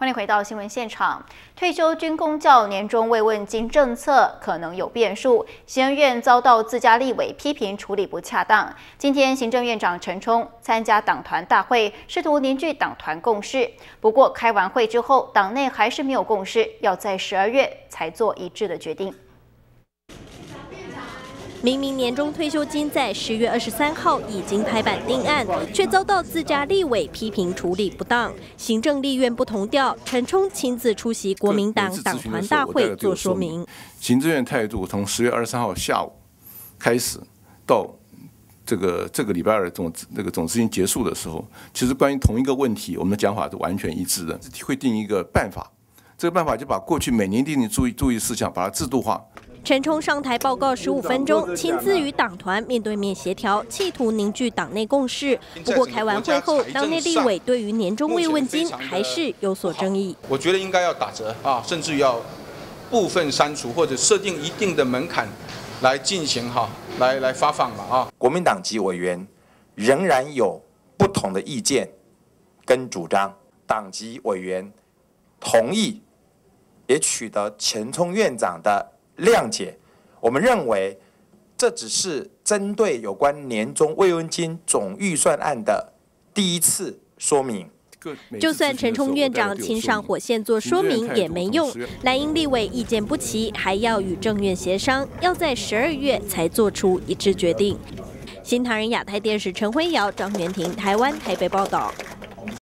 欢迎回到新闻现场。退休军公教年终慰问金政策可能有变数，行政院遭到自家立委批评处理不恰当。今天，行政院长陈冲参加党团大会，试图凝聚党团共识。不过，开完会之后，党内还是没有共识，要在12月才做一致的决定。 明明年终退休金在10月23号已经拍板定案，却遭到自家立委批评处理不当。行政立院不同调，陈冲亲自出席国民党党团大会做说明。 行政院态度从10月23号下午开始到这个礼拜二总执行结束的时候，其实关于同一个问题，我们的讲法是完全一致的，会定一个办法。这个办法就把过去每年定的注意事项，把它制度化。 陈冲上台报告15分钟，亲自与党团面对面协调，企图凝聚党内共识。不过开完会后，党内立委对于年终慰问金还是有所争议。 我觉得应该要打折啊，甚至要部分删除或者设定一定的门槛来进行来发放嘛啊。 国民党籍委员仍然有不同的意见跟主张，党籍委员同意，也取得陈冲院长的 谅解，我们认为这只是针对有关年终慰问金总预算案的第一次说明。 就算陈冲院长亲上火线做说明也没用，蓝营立委意见不齐，还要与政院协商，要在12月才做出一致决定。新唐人亚太电视陈辉瑶、张元婷，台湾台北报道。